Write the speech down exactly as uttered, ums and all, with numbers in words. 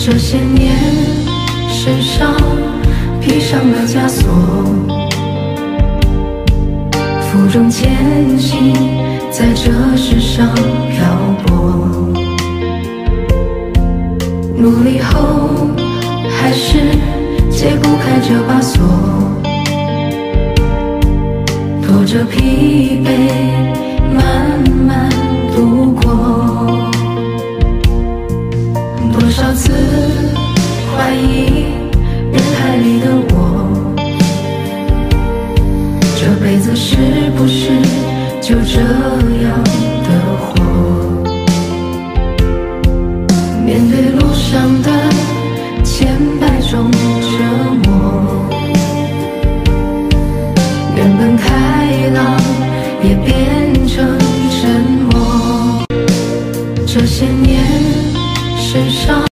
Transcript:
这些年身上披上了枷锁，负重前行，在这世上漂泊。努力后还是解不开这把锁，拖着疲惫慢慢度过。多少次怀疑人海里的我，这辈子是不是就这样的活？面对路上的千百种折磨，原本开朗也变成沉默。这些年身上